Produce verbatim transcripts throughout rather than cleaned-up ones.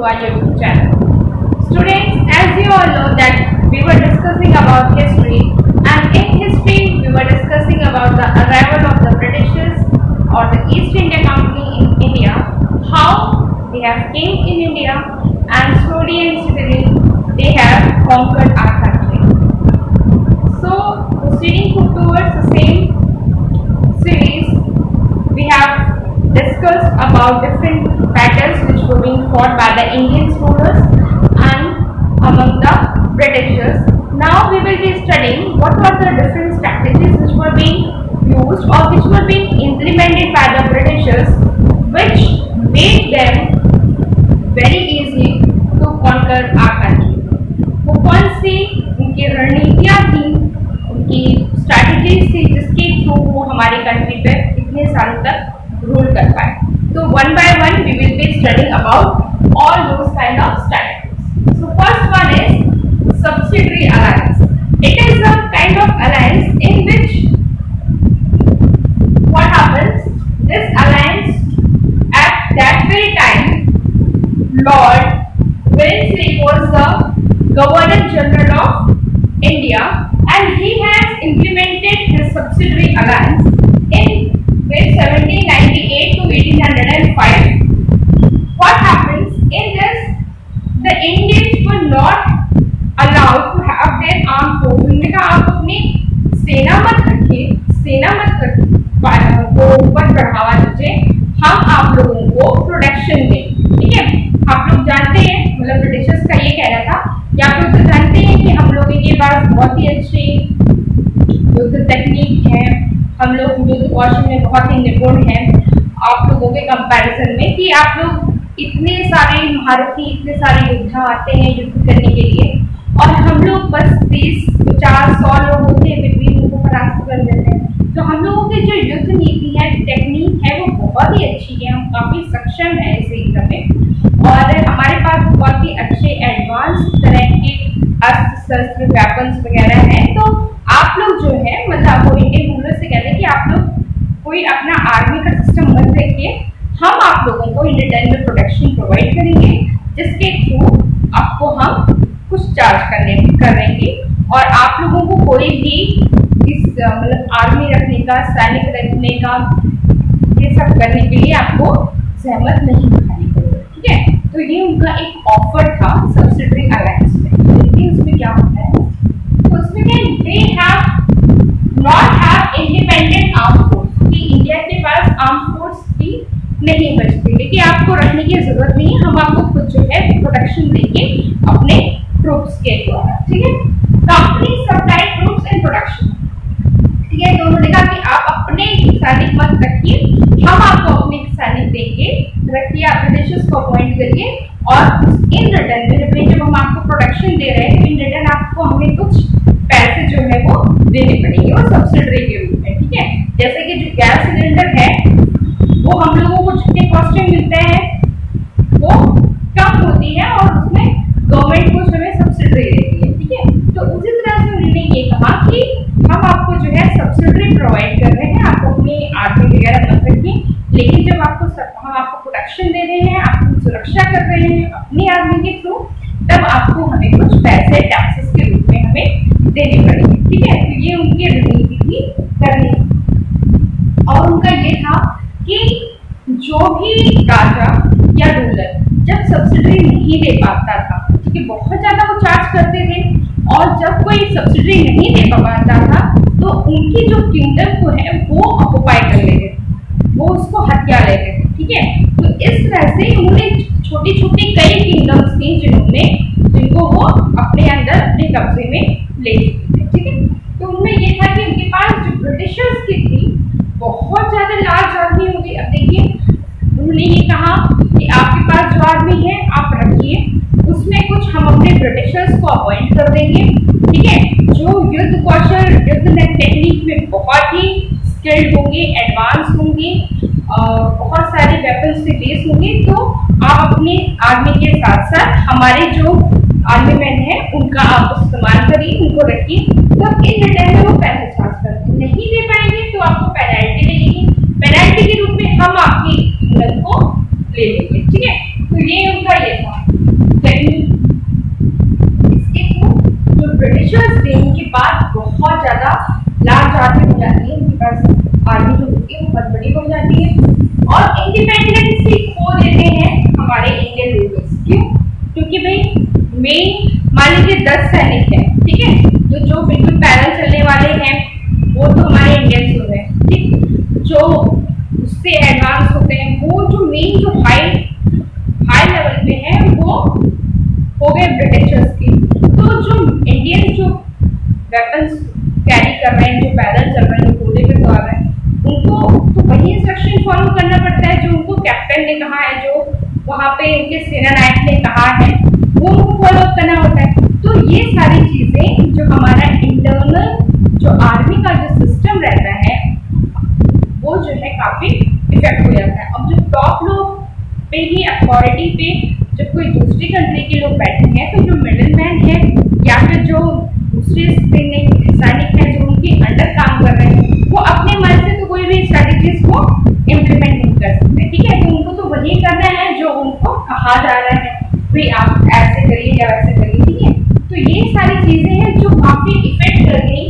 to our YouTube channel. Students, as you all know that we were discussing about history, and in history we were discussing about the arrival of the Britishers or the East India Company in India, how they have came in India and slowly and steadily they have conquered our country. So proceeding towards the same series, we have discussed about different battles which were being fought by the Indian rulers and among the Britishers. Now we will be studying what were the different strategies which were being used or which were being implemented by the Britishers, which made them very easy to conquer our country. वो कौन सी उनकी रणनीतियाँ थी, उनकी strategies थी जिसके through वो हमारी कंट्री पे इतने सालों तक रूल कर पाए. तो one by one we will be studying about all those kind of strategies. So first one is subsidiary alliance. It is a kind of alliance in which what happens, this alliance at that very time Lord Wellesley was the Governor General of India and he has implemented his subsidiary alliance in with seventeen ninety-eight to eighteen oh five. What happens in this, the Indians were not allowed to have their armed force. उन्होंने कहा आप अपनी सेना मत रखिए, सेना मत को ऊपर बढ़ावा दीजिए, हम आप लोगों को प्रोटेक्शन दें. ठीक है, आप लोग जानते हैं, मतलब ब्रिटिशर्स का ये कहना था कि आप लोग तो जानते हैं कि हम लोगों के पास बहुत ही अच्छी युद्ध तकनीक है, हम लोग युद्ध कौशल में बहुत ही निपुण हैं आप लोगों के कंपैरिजन में, कि आप लोग इतने सारे महारथी, इतने सारे योद्धा आते हैं युद्ध करने के लिए और हम लोग बस तीस पचास सौ लोग होते हैं फिर भी उनको परास्त कर देते हैं. तो हम लोगों की जो युद्ध नीति है, टेक्निक है, वो बहुत ही अच्छी है, हम काफ़ी सक्षम है इस युद्ध में और हमारे पास बहुत ही अच्छे एडवांस तरह के अस्त्र शस्त्र वेपन्स वगैरह हैं. तो आप लोग जो है, मतलब वो इंडियन रूलर से कहते हैं कि आप लोग कोई अपना आर्मी का सिस्टम मत देखिए, हम आप लोगों को इन रिटर्न में प्रोटेक्शन प्रोवाइड करेंगे जिसके थ्रू आपको हम कुछ चार्ज करने करेंगे और आप लोगों को कोई भी इस मतलब आर्मी रखने का, सैनिक रखने का, ये सब करने के लिए आपको सहमत नहीं दिखानी पड़ेगी. ठीक है, तो ये उनका एक ऑफर था सब्सिडरी अलायंस में. लेकिन उसमें क्या होता है, तो उसमें क्या, they have not have independent arm force, कि इंडिया के पास आर्म फोर्स भी नहीं बचती, लेकिन आपको रखने की जरूरत नहीं है, हम आपको खुद जो है प्रोटेक्शन देंगे अपने ट्रूप्स के द्वारा. ठीक है, company supply troops and production. ठीक है, तो उन्होंने कहा कि आप अपने सैनिक मत रखिए, हम आपको अपने सैनिक देंगे, रखिए, आप ब्रिटिशर्स को अपॉइंट करिए और इन रिटर्न में जब हम आपको प्रोटेक्शन दे रहे हैं, इन रिटर्न आपको हमें कुछ पैसे जो है वो देने पड़ेंगे, वो सब्सिडरी के रूप में. ठीक है, जैसे कि जो गैस सिलेंडर है वो हम लोगों को जितने कॉस्ट में मिलते हैं वो कम होती है और उसमें गवर्नमेंट को जो है सब्सिडी देती है. ठीक है, तो उसी तरह से उन्होंने ये कहा कि हम आपको जो है सब्सिडी प्रोवाइड कर रहे हैं, आपको अपनी आर्मी वगैरह मत रखिए, लेकिन जब आपको हम आपको प्रोटेक्शन दे रहे हैं, आपकी सुरक्षा कर रहे हैं अपनी आर्मी के थ्रू, तब आपको हमें कुछ पैसे टैक्सेस के रूप में हमें देने पड़ेंगे. ठीक है, तो ये उनकी रणनीति थी करनी. और उनका ये था कि जो भी राजा या रूलर जब सब्सिडी नहीं दे पाता था, ठीक है, बहुत ज्यादा वो चार्ज करते थे और जब कोई सब्सिडी नहीं दे पाता था तो उनकी जो किंगडम को है वो ऑक्युपाई कर लेते थे, वो उसको हत्या लेते थे. ठीक है, तो इस तरह से उन्होंने छोटी छोटी कई किंगडम्स थी जिन्होंने जिनको वो अपने अंदर अपने कब्जे में ले चुके थे. ठीक है, तो उनमें ये था कि उनके पास जो ब्रिटिशर्स की थी बहुत ज्यादा लार्ज आर्मी होगी. अब देखिए, उन्होंने ये कहा कि आपके पास जो आर्मी है आप रखिए, उसमें कुछ हम अपने ब्रिटिशर्स को अपॉइंट कर देंगे. ठीक है, जो युद्ध कौशल, युद्ध टेक्निक में बहुत ही स्किल्ड होंगे, एडवांस होंगे, बहुत सारे वेपन्स से बेस होंगे, तो आप अपने आर्मी के साथ साथ हमारे जो आर्मी मैन है उनका आप इस्तेमाल करिए, उनको रखिए. तब इन रिटर्न में वो पैसे चार्ज करते, नहीं दे पाएंगे तो आपको पेनल्टी लगेगी, पेनल्टी के रूप में हम आपकी किंगडम को ले लेंगे. ठीक है, तो ये उनका ये था. बहुत ज़्यादा लार्ज आर्मी हो जाती है, उनके पास आर्मी जो होती है वो बहुत बड़ी हो जाती है और इंडिपेंडेंसी खो देते हैं हमारे इंडियन रूलर्स। क्यों? क्योंकि भाई मेन मान लीजिए दस सैनिक है, ठीक है, तो जो बिल्कुल पैदल चलने वाले हैं वो तो हमारे इंडियंस हो गए, ठीक, जो उससे एडवांस होते हैं वो जो मेन जो हाई हाई लेवल पे है वो हो गए ब्रिटिशर्स के। तो जो इंडियन जो वेपन्स कैरी कर रहे हैं, जो पैदल चल रहे हैं, जो घोड़े पे सवार हैं, उनको तो वही इंस्ट्रक्शन फॉलो करना पड़ता है जो उनको कैप्टन ने कहा है, जो वहाँ पे उनके सेना नायक ने कहा है, वो उनको फॉलो करना होता है। तो ये सारी चीजें जो हमारा इंटरनल जो आर्मी का जो सिस्टम रहता है वो जो है काफी इफेक्ट हो जाता है। अब जो टॉप लोग पे ही अथॉरिटी पे जब कोई दूसरी कंट्री के लोग बैठे हैं तो जो मिडिल मैन है या फिर जो दूसरे सैनिक है जो उनके अंडर काम कर रहे हैं वो अपने मन से तो कोई भी स्ट्रेटेजीज को इम्प्लीमेंट नहीं कर सकते, ठीक है। तो उनको तो वही करना है जो उनको कहा जा रहा है, भाई आप ऐसे करिए या वैसे करिए, ठीक है। तो ये सारी चीजें हैं जो काफी इफेक्ट कर गई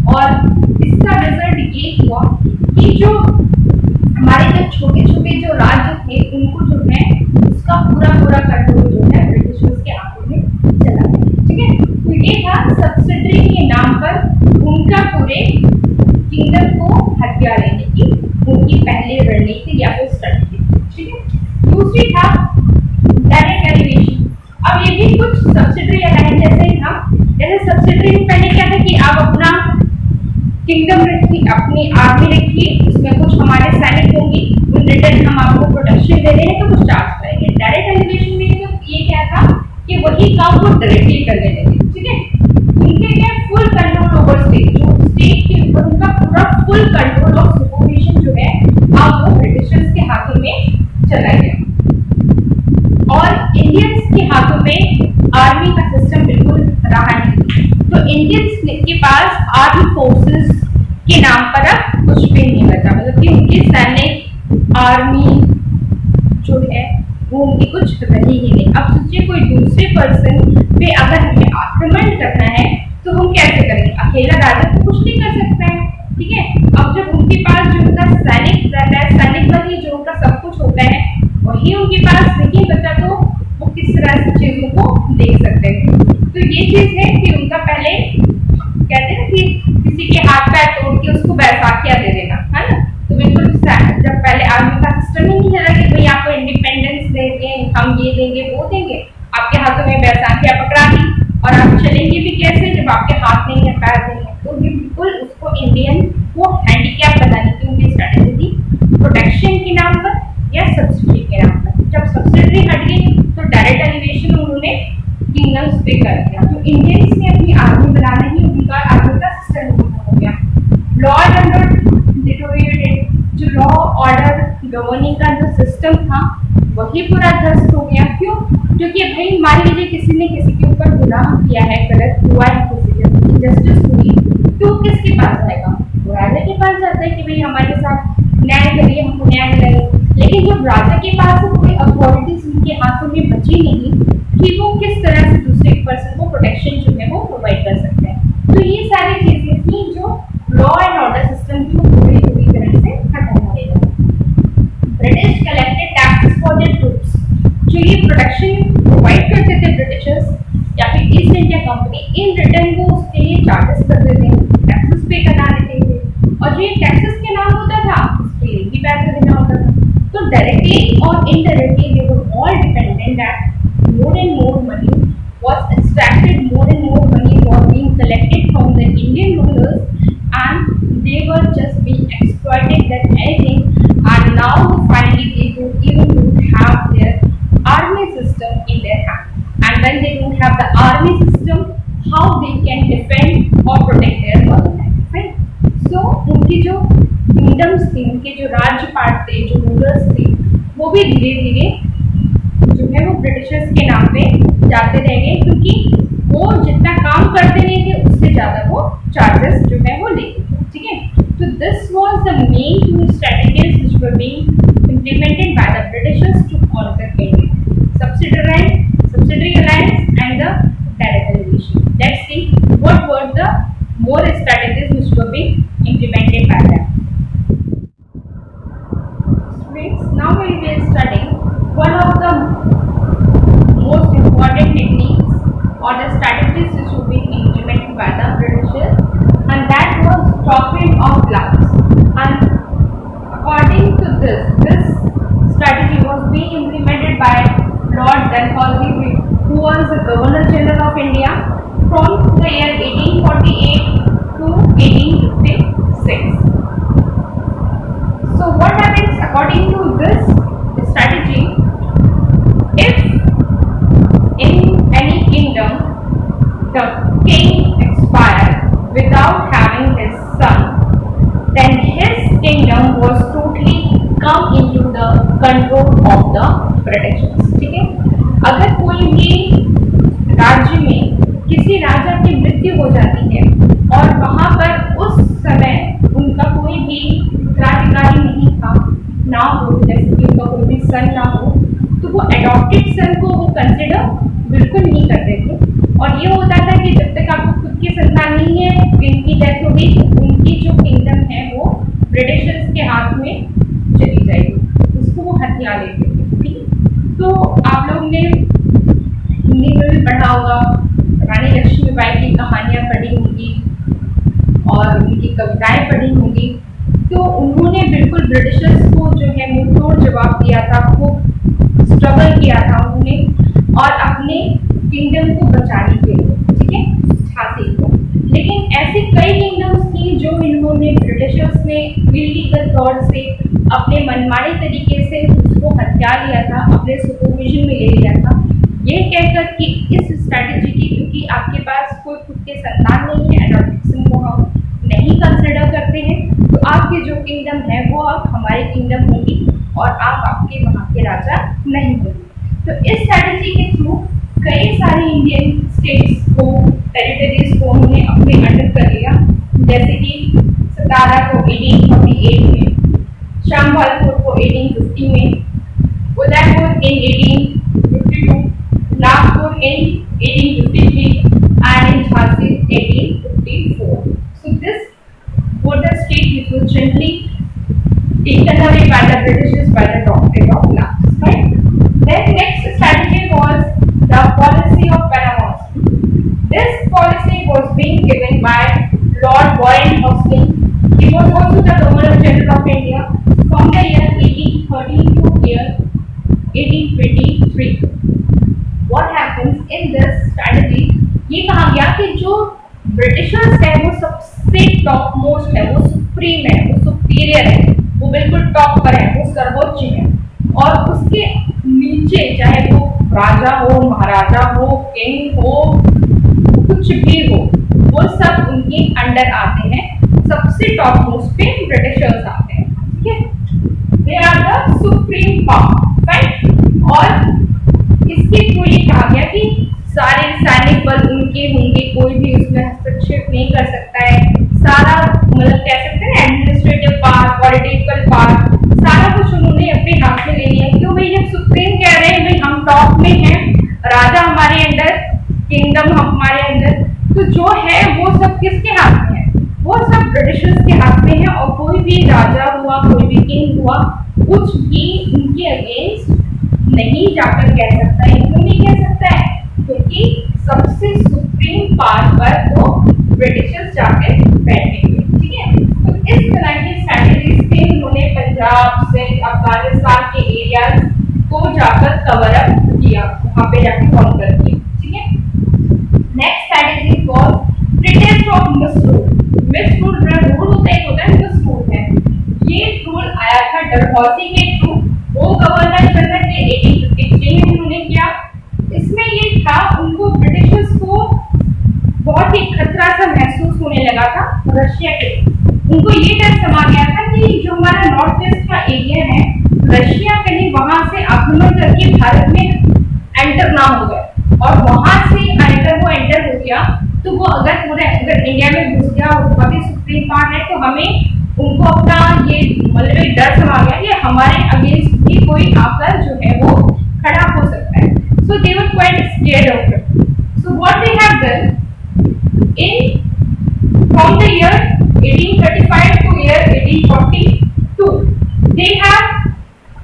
और इसका रिजल्ट ये हुआ कि जो हमारे जो छोटे छोटे जो राज्य थे उनको जो है उसका पूरा पूरा कंट्रोल जो है ब्रिटिशर्स के हाथों में चला गया, ठीक है। तो ये था सब्सिडरी के नाम पर उनका पूरे किंगडम को हथिया लेने की उनकी पहली रणनीति या फिर स्ट्रेटजी, ठीक है। दूसरी था डायरेक्ट एलिवेशन। अब ये भी कुछ सब्सिडरी अलायंस जैसे ही था, जैसे सब्सिडरी में पहले क्या था कि आप अपना किंगडम रखिए, अपनी आर्मी रखिए, उसमें कुछ हमारे सैनिक होंगे, उन रिटर्न हम आपको प्रोटेक्शन दे रहे हैं तो कुछ चार्ज करेंगे। डायरेक्ट एलिवेशन में तो ये क्या था कि वही काम वो डायरेक्टली करने लगे, ठीक है। उनके क्या फुल कंट्रोल ओवर स्टेट, जो स्टेट के ऊपर उनका पूरा फुल कंट्रोल और सुपरविजन जो है अब वो ब्रिटिशर्स के हाथों में चला गया और इंडियंस के हाथों में आर्मी का सिस्टम बिल्कुल रहा नहीं। तो इंडियंस के पास आर्मी फोर्सेस के नाम पर अब कुछ भी नहीं बचा, मतलब कि उनके सैनिक आर्मी जो है वो उनकी कुछ रही ही नहीं। अब सोचिए कोई दूसरे पर्सन पे अगर हमें आक्रमण करना है तो हम कैसे करेंगे? अकेला राजा तो कुछ नहीं कर सकता है, ठीक है। अब जब उनके पास जो उनका सैनिक रहता है, सैनिक बल जो उनका सब कुछ होता है वही उनके पास नहीं बचा तो वो किस तरह से चीजों को देख सकते हैं। तो ये चीज है कि उनका पहले कहते हैं कि किसी के हाथ पैर तोड़ के उसको बैसाखियां दे देना, है ना। तो बिल्कुल जब पहले आर्मी का सिस्टम ही नहीं चला कि भाई आपको इंडिपेंडेंस देंगे, हम ये देंगे वो देंगे, आपके हाथों में बैसाखियां पकड़ा दी और आप चलेंगे भी कैसे जब आपके हाथ नहीं है पैर नहीं है। तो बिल्कुल उसको इंडियन को हैंडीकैप बनाने की उनकी स्ट्रेटेजी थी, प्रोटेक्शन के नाम पर या सब्सिडी के नाम पर। जब सब्सिडी हट गई तो डायरेक्ट एलिवेशन उन्होंने किंगडम्स पे कर दिया। तो इंडियंस ने अपनी आर्मी बनाना ही उनका आर्मी का सिस्टम हो गया। लॉ एंड ऑर्डर डिटोरिएटेड, जो लॉ ऑर्डर गवर्निंग का जो सिस्टम था वही पूरा ध्वस्त हो गया। क्यों? क्योंकि भाई मान लीजिए किसी ने किसी के ऊपर गुनाह किया है, गलत हुआ है, किसी जस्टिस हुई, तो किसके पास जाएगा? वो राजा के पास जाता है कि भाई हमारे साथ न्याय करिए, हमको न्याय दिलाइए। लेकिन जब राजा के पास कोई अथॉरिटीज उनके हाथों में बची नहीं कि वो किस तरह से दूसरे पर्सन को प्रोटेक्शन जो है वो प्रोवाइड कर सकते हैं। तो ये सारी चीजें थी जो लॉ एंड ऑर्डर सिस्टम की पूरी पूरी तरह से खत्म हो गई। British collected taxes for their troops, जो ये प्रोटेक्शन प्रोवाइड करते थे ब्रिटिशर्स या फिर East India company, in return वो उसके लिए चार्जेस करते थे, टैक्सेस पे करा देते थे और जो ये टैक्सेस के नाम होता था उसके लिए भी पैसा देना होता था। तो डायरेक्टली और indirectly they were all dependent that more and more money was extracted, more and more money was being collected from the Indian rulers and they were just being exploited than anything. And now finally they don't even don't have their army system in their hand, and when they don't have the army system, how they can defend or protect their motherland, right? So उनकी जो kingdoms थी, उनके जो राज्यपाट थे, जो rulers थे, वो भी धीरे धीरे जो है वो ब्रिटिशर्स के नाम पे जाते रह गए, क्योंकि वो जितना काम करते नहीं थे उससे ज्यादा वो चार्जेस जो है वो लेते थे, ठीक है। तो this was the main two strategies which were being implemented by the Britishers to conquer India, subsidiary subsidiary alliance and the direct elevation. Let's see what were the more strategies students, now we will be studying one of the most important techniques or the strategies which were being implemented by the Britishers, and that was stopping of blacks. And according to this, this strategy was being implemented by Lord Dalhousie, who was the Governor General of India from the year eighteen forty-eight to eighteen fifty-six. So what happens according to this strategy? If in any kingdom the king expired without having his son, then his kingdom was totally come into the control of the Britishers. ठीक है, अगर कोई भी राज्य में किसी राजा की मृत्यु हो जाती है और वहां पर उस समय उनका कोई भी उत्तराधिकारी नहीं था, ना हो, जैसे कि उनका कोई भी सन ना हो, तो वो एडॉप्टेड सन को वो कंसिडर बिल्कुल नहीं करते थे। और ये होता था कि जब तक आपको खुद की संतान नहीं है, इनकी डेथ हो गई, उनकी जो किंगडम है वो ब्रिटिशर्स के हाथ में चली जाएगी, उसको वो हथिया लेते थे। ठीक है, तो आप लोग ने हिंदी में भी पढ़ा होगा, रानी लक्ष्मीबाई की कहानियाँ पढ़ी होंगी और उनकी कविताएं पढ़ी होंगी। तो उन्होंने बिल्कुल ब्रिटिशर्स को जो है मुंहतोड़ जवाब दिया था, खूब स्ट्रगल किया था उन्होंने और अपने किंगडम को बचाने के लिए, ठीक है, झांसी को। लेकिन ऐसी कई किंगडम्स थी जो इन्होंने ब्रिटिशर्स ने इलीगल तौर से अपने मनमाने तरीके से उसको हथिया लिया था, अपने सुपरविजन में ले लिया था, ये कहकर कि इस स्ट्रैटेजी की, क्योंकि आपके पास कोई खुद के संतान नहीं है, एडॉप्शन को हम नहीं कंसिडर करते हैं, तो आपकी जो किंगडम है वो अब हमारी किंगडम होगी और आप आपके वहाँ के राजा नहीं होंगे। तो इस स्ट्रैटेजी के थ्रू कई सारी इंडियन स्टेट्स को, टेरिटरीज को उन्होंने अपने अंडर कर लिया, जैसे कि सतारा को एटीन फोर्टी एट में, शामवालपुर को एटीन फिफ्टी में, Udaipur in eighteen fifty two, Nagpur in eighteen fifty three and in Jhansi eighteen fifty-four. So this was the state which was gently taken away by the Britishers by the doctrine of lapse. Right? Then next strategy was the policy of Panama. This policy was being given by Lord Warren Hastings. He was also the Governor General of India from the year eighteen thirteen to year eighteen twenty-three. What happens in this strategy? ये कहा गया कि जो Britishers है वो सबसे top most है, वो सुप्रीम है, वो सुपीरियर है, वो बिल्कुल टॉप पर है, वो सर्वोच्च है, और उसके नीचे चाहे वो राजा हो, महाराजा हो, किंग हो, कुछ भी हो, वो सब उनके अंडर आते हैं। सबसे टॉप मोस्ट पे ब्रिटिशर्स आते हैं। ठीक है, they are the supreme power, right. और इसके थ्रू ये कहा गया कि सारे सैनिक बल उनके होंगे, कोई भी उसमें हस्तक्षेप नहीं कर सकता है, सारा मतलब कह सकते हैं एडमिनिस्ट्रेटिव पार्ट, पॉलिटिकल पार्ट, सारा कुछ उन्होंने अपने हाथ में ले लिया। क्यों भाई, जब सुप्रीम कह रहे हैं भाई हम टॉप में हैं, राजा हमारे अंदर, किंगडम हमारे अंदर, तो जो है वो सब किसके हाथ में है? वो सब ब्रिटिशर्स के हाथ में है। और कोई भी राजा हुआ, कोई भी किंग हुआ, कुछ भी उनके अगेंस्ट नहीं जाकर कह सकता है। क्यों नहीं कह सकता है? क्योंकि सबसे सुप्रीम पावर पर तो ब्रिटिशर्स जाकर बैठेंगे। ठीक है, तो इस तरह की स्ट्रैटेजीज से उन्होंने पंजाब से अफगानिस्तान के एरियाज को जाकर कवर अप किया, वहां पे जाकर कॉन्कर किया। ठीक है, next strategy was pretext of misrule. Misrule rule होता है, होता है मिसरूल है। ये रूल आया था डलहौसी के थ्रू, वो गवर्नर जनरल ने एटीन फिफ्टी थ्री में उन्होंने किया। इसमें ये था, उनको ब्रिटिशर्स को बहुत ही खतरा सा महसूस होने लगा था रशिया के। उनको ये डर समा गया था कि जो हमारा नॉर्थ वेस्ट का एरिया है, रशिया कहीं वहां से आक्रमण करके भारत में एंटर ना हो गए, और वहां से अगर वो एंटर हो गया तो वो अगर पूरे अगर इंडिया में घुस गया और अभी सुप्रीम पावर है, तो हमें उनको अपना ये मतलब एक डर समा गया कि हमारे अगेंस्ट भी कोई आकर जो है वो खड़ा हो सकता है। So they were quite scared of it. So what they have done in from the year eighteen thirty-five to year eighteen forty-two, they have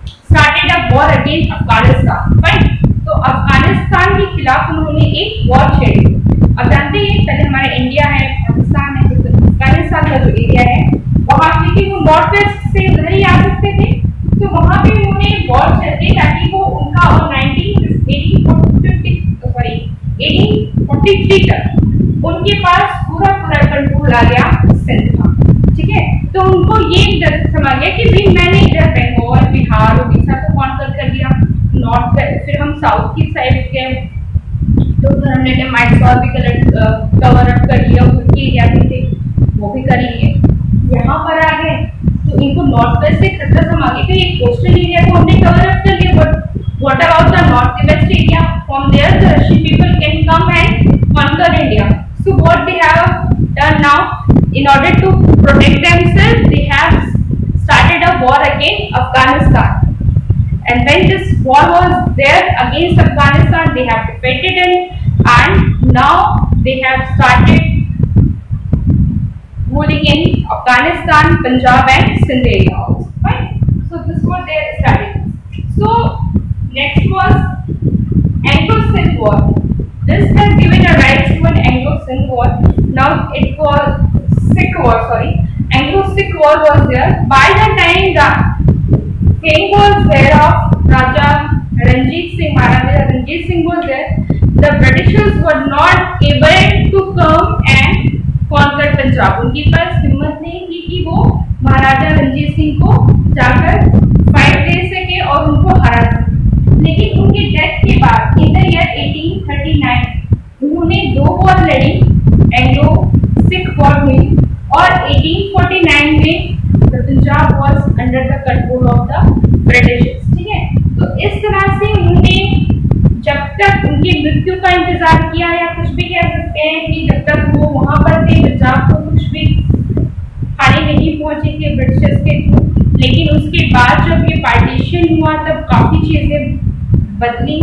war against Afghanistan, right. तो अफगानिस्तान के खिलाफ उन्होंने एक वॉर छेड़ी। अब जानते हैं पहले हमारे इंडिया है, पाकिस्तान है, तो अफगानिस्तान का जो एरिया है वहाँ क्योंकि वो नॉर्थ वेस्ट से उधर ही आ सकते थे, तो वहाँ पे उन्होंने वॉर छेड़ी ताकि वो उनका और nineteen fifty sorry eighteen forty three तक उनके पास पूरा पूरा कंट्रोल आ गया सिंध का, ठीक है। तो उनको ये डर समा गया कि भाई मैंने इधर बंगाल, बिहार, उड़ीसा को कॉन्कर कर दिया, नॉर्थ फिर हम साउथ की साइड गए तो उधर हमने माइसौर भी कवर अप कर लिया, उधर के एरिया भी थे वो भी कर लिए। यहाँ पर आ गए तो इनको नॉर्थ वेस्ट से खतरा समा गया कि एक कोस्टल एरिया को हमने कवर अप कर लिया, but what about the north west area, from there the Russian people can come and conquer India. So what they have done now in order to protect themselves, they have started a war against Afghanistan, and when this war was there against Afghanistan, they have defeated it, and now they have started ruling in Afghanistan, Punjab and Sindh area also, right? So this was their strategy. So next was Anglo-Sindh War. This has given a rise to an Anglo-Sindh War. Now it was Sikh War, sorry. Anglo-Sikh War was there. By the time the king was there of Raja Ranjit Singh, Maharaja Ranjit Singh was there, the Britishers were not able to come and conquer Punjab. उनके पास हिम्मत नहीं थी कि वो महाराजा रंजीत सिंह को जाकर fight दे सके और उनको हरा सके। लेकिन उनके डेथ के बाद in the year eighteen thirty nine उन्होंने दो वॉर लड़ी, एंग्लो सिख वॉर हुई, और एटीन फोर्टी नाइन में the Punjab was under the control of the Britishers, ठीक है। तो इस तरह से उन्होंने जब तक उनकी मृत्यु का इंतजार किया, या कुछ भी कह सकते हैं कि जब तक वो वहां पर थे पंजाब को कुछ भी हानि नहीं पहुंची थी ब्रिटिशर्स के थ्रू। लेकिन उसके बाद जब ये पार्टीशन हुआ तब काफी चीजें बदली,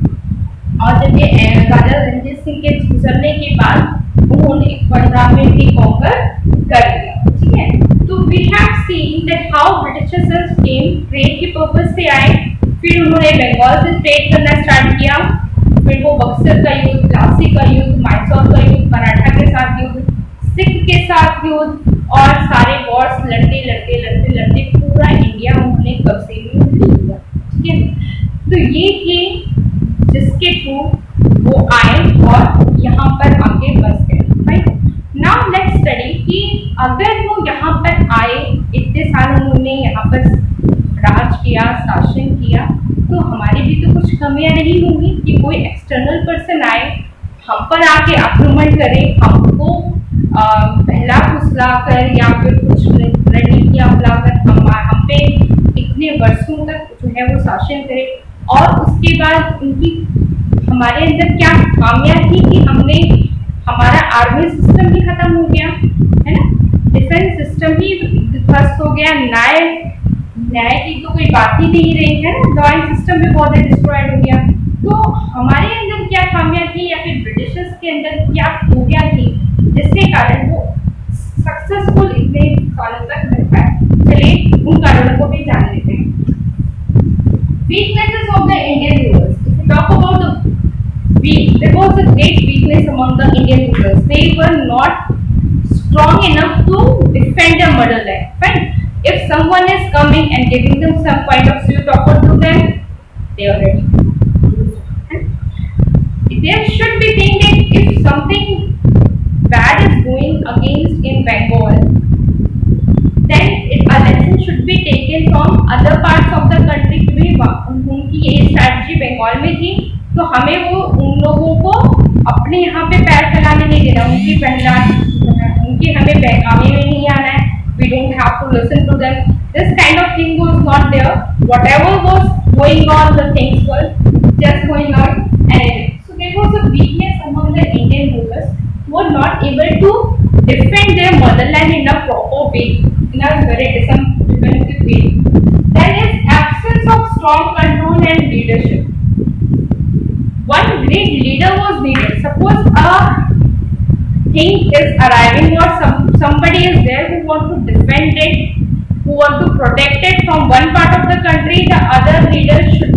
और जब ये राजा रंजीत सिंह के गुजरने के बाद उन्होंने पंजाब में भी कॉन्कर कर लिया, ठीक है। तो we have seen that how Britishers came, trade के पर्पस से आए, फिर उन्होंने बंगाल से ट्रेड करना स्टार्ट किया, फिर वो बक्सर का युद्ध, प्लासी का युद्ध, माइसौर का युद्ध, मराठा के साथ युद्ध, सिख के साथ युद्ध, और सारे वॉर्स लड़ते लड़ते लड़ते लड़ते पूरा इंडिया उन्होंने कब्जे में ले लिया, ठीक है। तो ये थे जिसके थ्रू वो आए और यहाँ पर आके बस गए, राइट। नाउ लेट्स स्टडी कि अगर वो यहाँ पर आए, इतने साल उन्होंने यहाँ पर राज किया, शासन किया, तो हमारी भी तो कुछ कमियां नहीं होंगी कि कोई एक्सटर्नल पर्सन आए, हम पर आके आक्रमण करे, हमको पहला फुसला कर या फिर कुछ रणनीतियां अपनाकर हम हम पे इतने वर्षों तक जो है वो शासन करे, और उसके बाद उनकी हमारे अंदर क्या खामियां थी कि हमने हमारा आर्मी सिस्टम भी खत्म हो गया है ना, डिफेंस सिस्टम भी ध्वस्त हो गया, न्याय न्याय की तो कोई बात ही नहीं रही है ना, लॉ सिस्टम भी बहुत डिस्ट्रॉयड हो गया। तो हमारे अंदर क्या खामियां थी या फिर ब्रिटिशर्स के अंदर क्या खूबियां थी जिसके कारण वो सक्सेसफुल इतने सालों तक रह पाए। चलिए उन कारणों को भी जान लेते हैं। Weaknesses of the Indian rulers. If we talk about the weak, there was a great weakness among the Indian rulers. They were not strong enough to defend their motherland. Right? If someone is coming and giving them some kind of suit offer to them, they are ready. There should be thing that if something bad is going against in Bengal, then it, a lesson should be taken from other parts of the country. उनकी ये strategy Bengal में थी, तो हमें वो उन लोगों को अपने यहाँ पे पैर फैलाने नहीं देना, उनकी पहला उनके हमें बहकावे में नहीं आना है। We don't have to listen to them. This kind of thing was not there. Whatever was going on, the things were just going on, and so there was a weakness among the Indian rulers who were not able to defend their motherland in a proper way, in a very defensive way. There is absence of strong control and leadership. One great leader was needed. Suppose a thing is arriving or some somebody is there who want to defend it, who want to protect it from one part of the country, the other leader should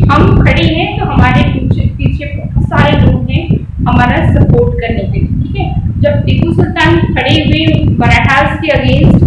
हम खड़े हैं तो हमारे पीछे पीछे बहुत सारे लोग हैं हमारा सपोर्ट करने के लिए, ठीक है। जब टीपू सुल्तान खड़े हुए मराठास के अगेंस्ट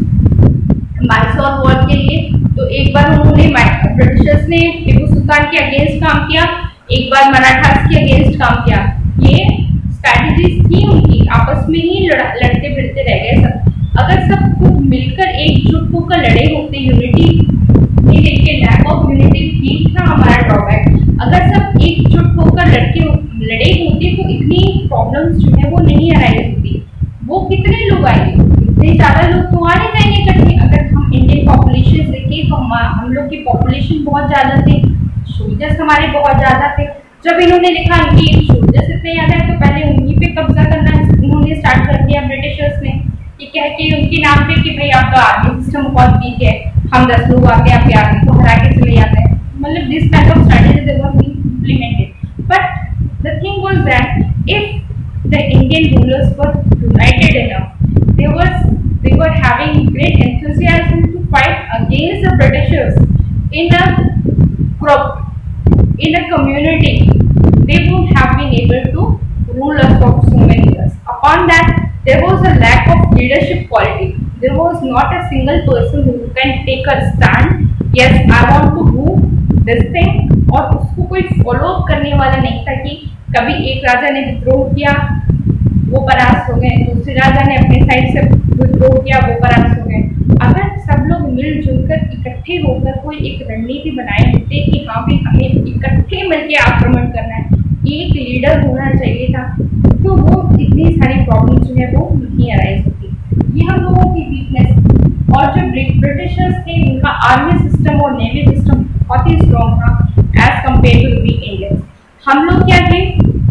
मैसूर वॉर के लिए, तो एक बार उन्होंने ब्रिटिशर्स ने टीपू सुल्तान के अगेंस्ट काम किया, एक बार मराठास के अगेंस्ट काम किया। ये स्ट्रैटेजीज थी उनकी, आपस में ही लड़ते भिड़ते रह गए सब। अगर सब खुद मिलकर एकजुट होकर लड़े होते, यूनिटी देखिए, लैक ऑफ यूनिटी भी था हमारा ड्रॉबैक। अगर सब एकजुट होकर लड़के लड़े होते तो इतनी प्रॉब्लम्स जो है वो नहीं अराइज होती। वो कितने लोग आएंगे, इतने ज्यादा लोग तो आ नहीं जाएंगे इकट्ठे। अगर हम इंडियन पॉपुलेशन देखें तो हम हम लोग की पॉपुलेशन बहुत ज्यादा थे, सोल्जर्स हमारे बहुत ज्यादा थे। जब इन्होंने देखा इनकी सोल्जर्स इतने ज्यादा है तो पहले उन्हीं पे कब्जा करना इन्होंने स्टार्ट कर दिया ब्रिटिशर्स ने, कि कह के उनके नाम पे कि भाई आपका आर्मी सिस्टम बहुत वीक है, हम दस लोग आके आपके आर्मी को हरा के चले जाते हैं। मतलब this kind of strategy they were being implemented. But the thing was that if the Indian rulers were united enough, they was they were having great enthusiasm to fight against the Britishers in a group, in a community, they would have been able to rule us for so many years. Upon that, there was a lack of leadership quality. There was not a single person who can take a stand. Yes, I want to do this thing. और उसको कोई follow up करने वाला नहीं था कि कभी एक राजा ने विद्रोह किया, वो परास्त हो गए, दूसरे राजा ने अपने साइड से विद्रोह किया, वो परास्त हो गए। अगर सब लोग मिलजुल कर इकट्ठे होकर कोई एक रणनीति बनाए होते कि हाँ भी हमें इकट्ठे मिलकर आक्रमण करना है, एक लीडर होना चाहिए था, तो वो इतनी सारी प्रॉब्लम जो है वो नहीं अराइज होती। ये हम लोगों की वीकनेस। और जो ब्रिटिशर्स थे उनका आर्मी सिस्टम और नेवी सिस्टम बहुत ही स्ट्रॉन्ग था as compare to we Indians. हम लोग क्या थे,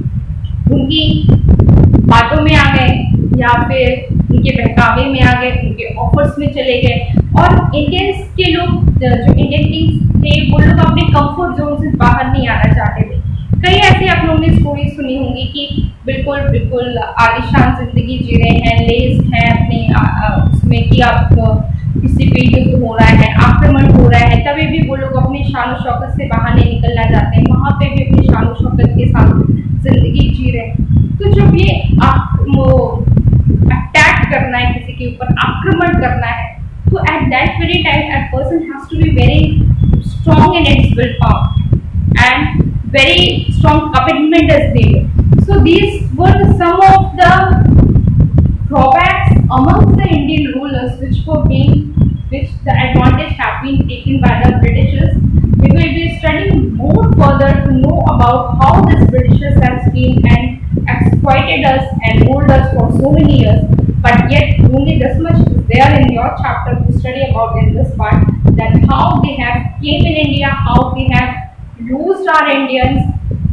उनकी बातों में आ गए या फिर उनके बहकावे में आ गए, उनके ऑफर्स में चले गए। और इंडियंस के लोग, जो इंडियन किंग्स थे, वो लोग अपने कंफर्ट जोन से बाहर नहीं आना चाहते थे। कई ऐसे आप लोगों ने स्टोरी सुनी होंगी कि बिल्कुल बिल्कुल आलीशान जिंदगी जी रहे हैं, लेस हैं अपने आ, आ, उसमें कि आप किसी पे युद्ध हो रहा है, आक्रमण हो रहा है, तभी भी वो लोग अपनी शान शौकत से बाहर नहीं निकलना चाहते हैं, वहाँ पे भी अपनी शान शौकत के साथ जिंदगी जी रहे हैं। तो जब ये अटैक करना है, किसी के ऊपर आक्रमण करना है, तो at that very time a person has to be very strong in its willpower and very strong commitment is needed. So these were some of the drawbacks amongst the Indian rulers which were being, which the advantage have been taken by the Britishers. We will be studying more further to know about how this Britishers has been and exploited us and ruled us for so many years. But yet only this much is there in your chapter to study about in this part, that how they have came in India, how they have used our Indians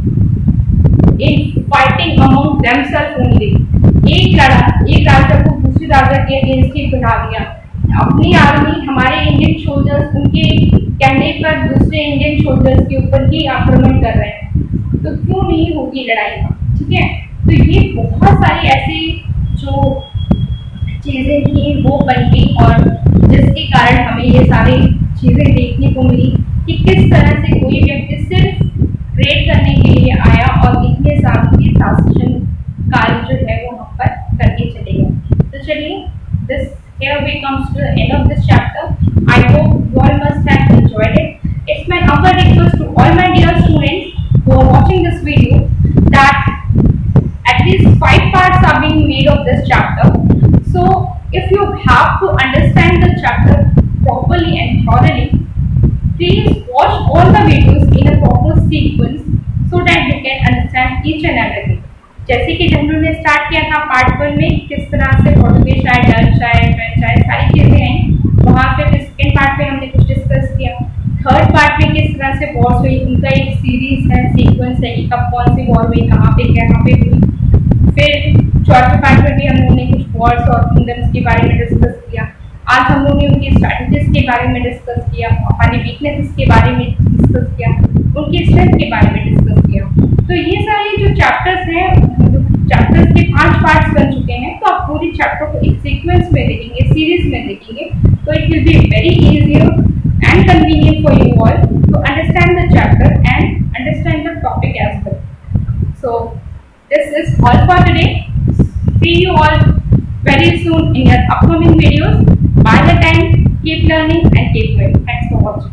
in fighting among themselves only. एक लड़ा एक राजा को दूसरे राजा के against ही बढ़ा दिया, अपनी army हमारे इंडियन सोल्जर्स उनके कहने पर दूसरे इंडियन सोल्जर्स के ऊपर ही आक्रमण कर रहे हैं, तो क्यों नहीं होगी लड़ाई, ठीक है। तो ये बहुत सारी ऐसी जो चीजें थी वो बन गई, और जिसके कारण हमें ये सारी चीजें देखने को मिली कि किस तरह से कोई व्यक्ति सिर्फ ट्रेड करने के लिए आया और इतने साल के शासन काल जो है वो हम पर करके चले गए। तो चलिए, this here we comes to the end of this chapter. I hope you all must have enjoyed it. It's my humble request to all my dear students who are watching this video that at least five parts are being made of this chapter. So if you have to understand the chapter properly and thoroughly, please watch all the videos in a proper sequence so that you can understand each and everything. जैसे कि जब हमने start किया था part one में, किस तरह से पोर्टुगीज चाय, डच चाय, फ्रेंच चाय, सारी चीजें हैं, वहाँ पे फिर सेकेंड पार्ट में हमने कुछ डिस्कस किया। थर्ड पार्ट में किस तरह से वॉर्स हुई, उनका एक सीरीज है, सीक्वेंस है कि कब कौन सी वॉर हुई, कहाँ पे कहाँ पे हुई। फिर चौथे पार्ट में भी हम लोगों ने कुछ वॉर्स और किंगडम्स के बारे में डिस्कस किया। आज हम लोगों ने उनकी स्ट्रैटेजीज के बारे में डिस्कस किया, हमारी वीकनेसेस के बारे में डिस्कस किया, उनकी स्ट्रेंथ के बारे में डिस्कस किया। तो ये सारे जो चैप्टर्स हैं, जो चैप्टर्स के पांच पार्ट्स बन चुके हैं, तो आप पूरी चैप्टर को एक सीक्वेंस में देखेंगे, सीरीज में देखेंगे, तो it will be very easier and convenient for you all to understand the chapter and as well. So this is all for today. See you all very soon in your upcoming videos. By the time, keep learning and keep going. Thanks for watching.